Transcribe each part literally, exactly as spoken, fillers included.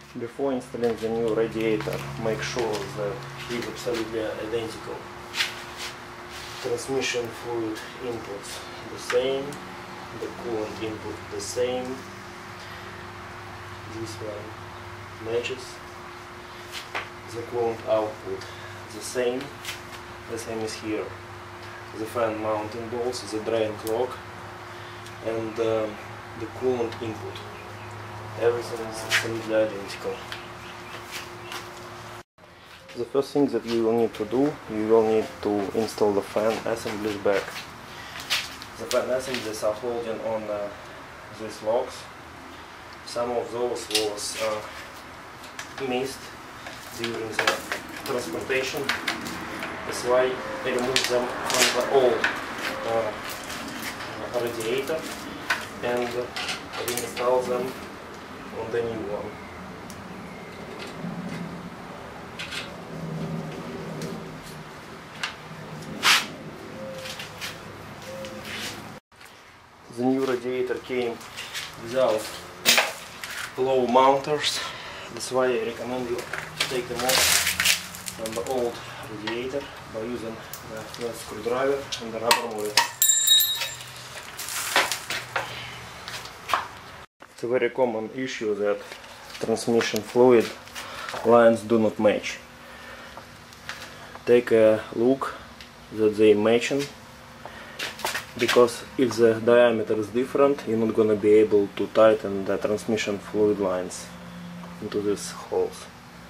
Before installing the new radiator, make sure that it is absolutely identical. Transmission fluid inputs the same, the coolant input the same, this one matches, the coolant output the same, the same is here. The fan mounting bolts, the drain clock, and um, the coolant input. Everything is absolutely identical. The first thing that you will need to do, you will need to install the fan assemblies back. The fan assemblies are holding on uh, these locks. Some of those was uh, missed during the transportation. That's why I removed them from the old uh, radiator and reinstall them on the new one. The new radiator came without blow mounters. That's why I recommend you to take them off from the old radiator by using the flat screwdriver and the rubber wheel. It's a very common issue that transmission fluid lines do not match. Take a look that they matching, because if the diameter is different, you're not going to be able to tighten the transmission fluid lines into these holes.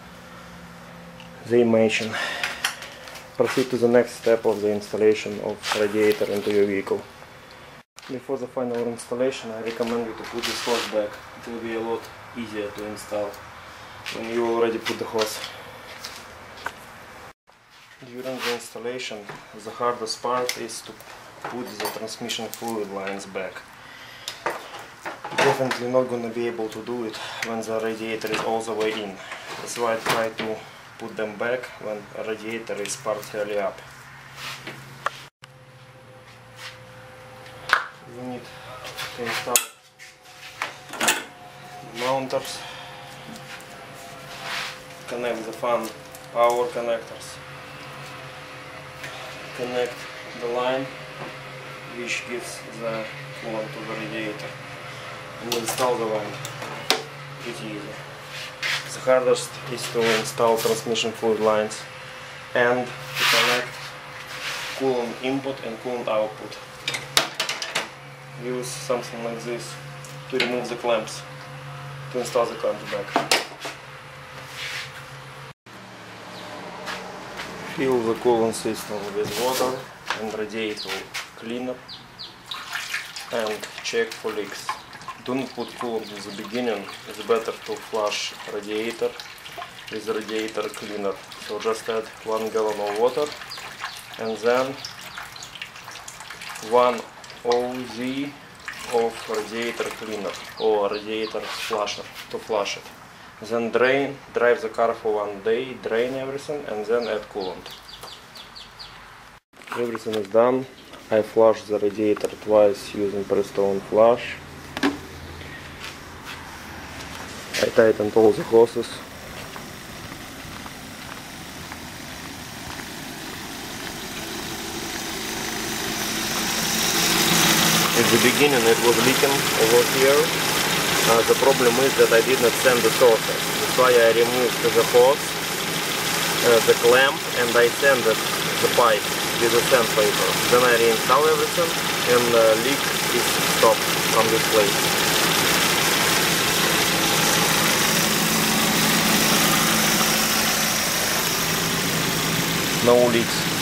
They matching. Proceed to the next step of the installation of radiator into your vehicle. Before the final installation, I recommend you to put this hose back. It will be a lot easier to install when you already put the hose. During the installation, the hardest part is to put the transmission fluid lines back. You're definitely not going to be able to do it when the radiator is all the way in. That's why I try to put them back when the radiator is partially up. You need to install mounters, connect the fan power connectors, connect the line which gives the coolant to the radiator, and install the line. Pretty easy. The hardest is to install transmission fluid lines and to connect coolant input and coolant output. Use something like this to remove the clamps, to install the clamps back. Fill the coolant system with water and radiator cleaner and check for leaks. Do not put coolant in the beginning, it's better to flush radiator with radiator cleaner. So just add one gallon of water and then one O Z of radiator cleaner or radiator flusher to flush it. Then drain, drive the car for one day, drain everything and then add coolant. Everything is done. I flushed the radiator twice using press-on flush. I tightened all the hoses. At the beginning it was leaking over here. Uh, the problem is that I did not sand the surface. That's why I removed the hose, uh, the clamp, and I sanded the pipe with the sandpaper. Then I reinstall everything and the uh, leak is stopped from this place. No leaks.